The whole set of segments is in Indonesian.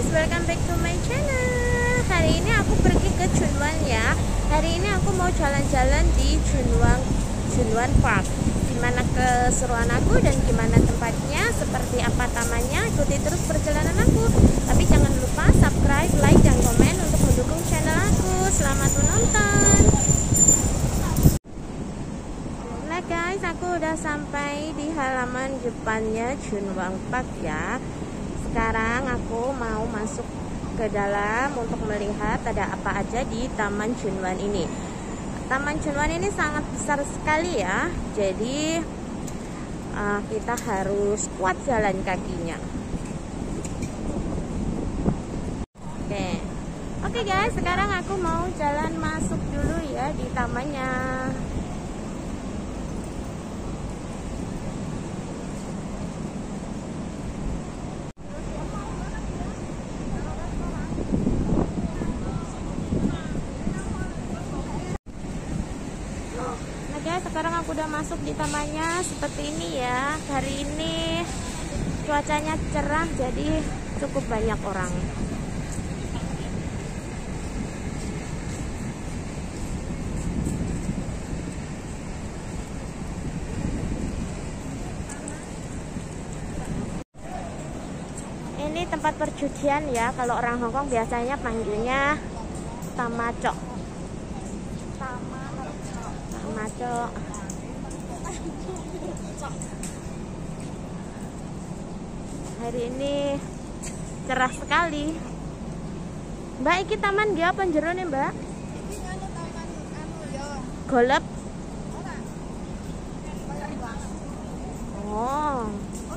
welcome back to my channel. Hari ini aku pergi ke Chunwan ya. Hari ini aku mau jalan-jalan di Chunwan Park. Gimana keseruan aku dan gimana tempatnya, seperti apa tamannya, ikuti terus perjalanan aku. Tapi jangan lupa subscribe, like, dan komen untuk mendukung channel aku. Selamat menonton. Nah guys, aku udah sampai di halaman depannya Chunwan Park ya. Sekarang aku mau masuk ke dalam untuk melihat ada apa aja di Taman Chunwan ini. Taman Chunwan ini sangat besar sekali ya. Jadi kita harus kuat jalan kakinya. Oke guys, sekarang aku mau jalan masuk dulu ya di tamannya. Sekarang aku udah masuk di tamannya. Seperti ini ya. Hari ini cuacanya cerah, jadi cukup banyak orang. Ini tempat perjudian ya. Kalau orang Hongkong biasanya panggilnya tamacok. Tamacok. Hari ini cerah sekali. Mbak, iki taman dia apa jero nih, Mbak? Golep. Oh.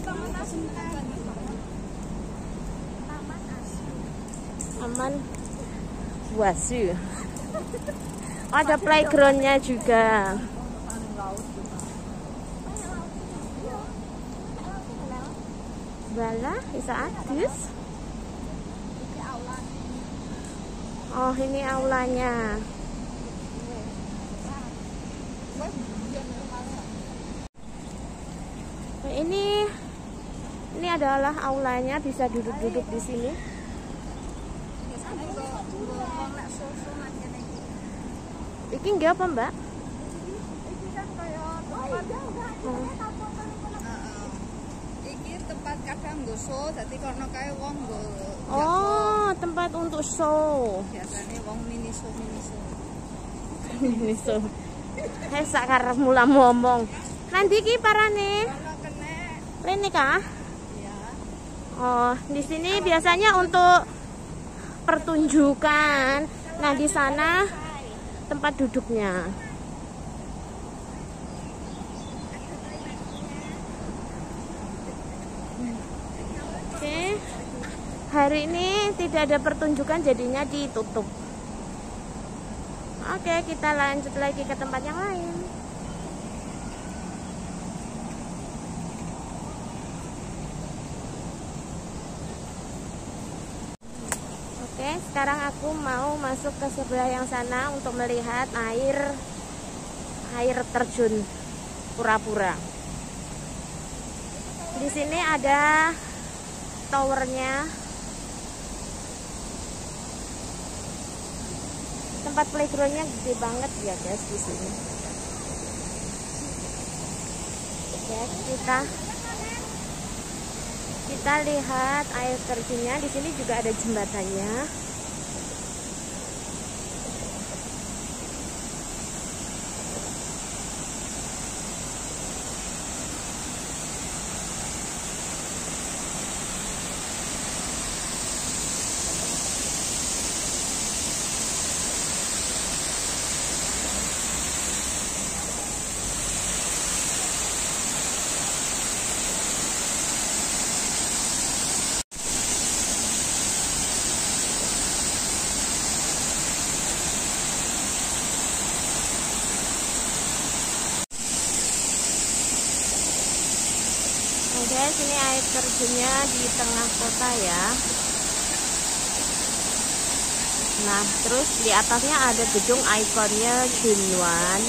Taman Wasu. Ada playgroundnya juga. Bala, bisa adus. Oh, ini aulanya. Nah, ini adalah aulanya, bisa duduk-duduk di sini. Iki nggih apa, Mbak? Iki tempat kadang nggo show, dadi kono kae wong nggo. Oh, tempat untuk show. Biasane wong mini show. Mini show. Hei, sak karepmu lah ngomong. Nanti iki parane. Kono kene. Rene kah? Iya. Oh, di sini biasanya untuk pertunjukan. Nah, di sana tempat duduknya. Oke. Hari ini tidak ada pertunjukan, jadinya ditutup. Oke, kita lanjut lagi ke tempat yang lain. Oke, sekarang aku mau masuk ke sebelah yang sana untuk melihat air terjun pura-pura. Di sini ada towernya. Tempat playgroundnya gede banget ya guys di sini. Oke, kita lihat air terjunnya. Di sini juga ada jembatannya. Guys, ini air terjunnya di tengah kota ya. Nah, terus di atasnya ada gedung ikonnya Chunwan.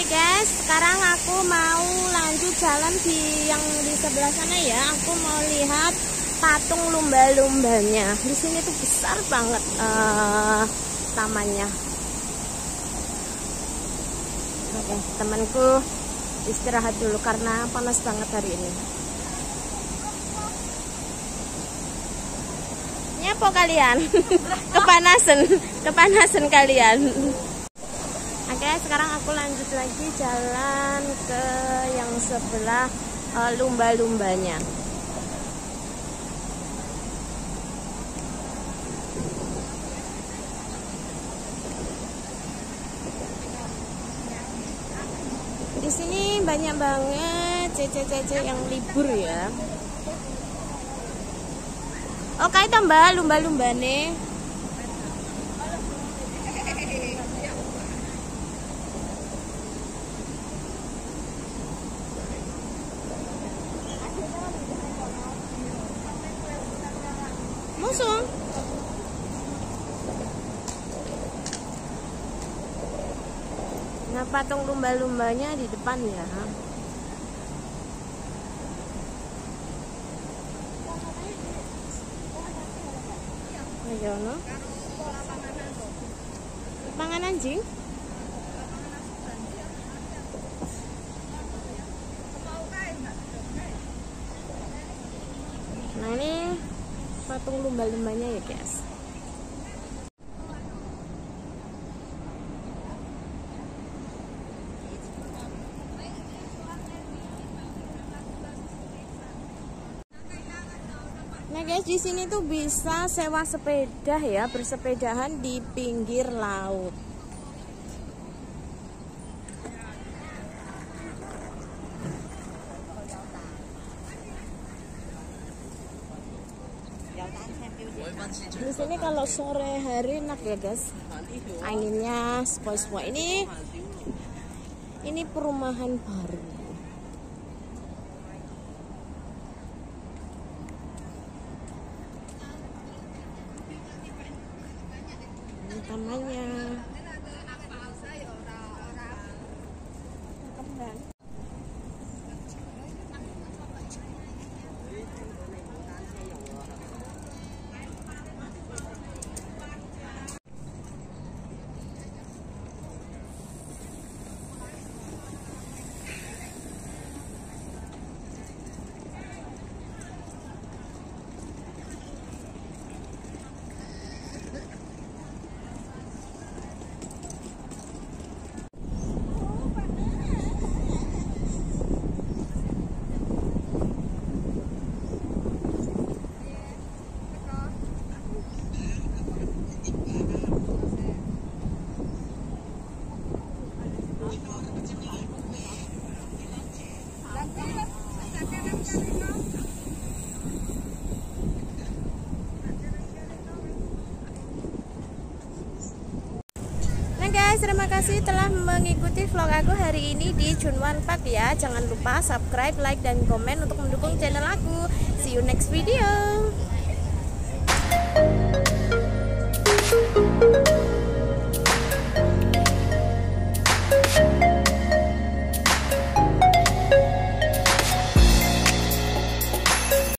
guys, sekarang aku mau lanjut jalan yang di sebelah sana ya. Aku mau lihat patung lumba-lumbanya. Di sini tuh besar banget tamannya. Oke, temanku istirahat dulu karena panas banget hari ini. Nyapa kalian? Kepanasan kalian. Oke, sekarang aku lanjut lagi jalan ke yang sebelah lumba-lumbanya. Di sini banyak banget cece-cece yang libur ya. Oke, tambah lumba-lumbane. Musuh. Nah, patung lumba-lumbanya di depan ya. Ayo no. Lapangan anjing. Nah, ini patung lumba-lumbanya ya guys. Nah guys, di sini tuh bisa sewa sepeda ya, bersepedahan di pinggir laut. Di sini kalau sore hari enak ya guys, anginnya sepoi-sepoi. Ini perumahan baru. Ini tamannya. Nah guys, terima kasih telah mengikuti vlog aku hari ini di Chunwan Park ya. Jangan lupa subscribe, like, dan komen untuk mendukung channel aku. See you next video.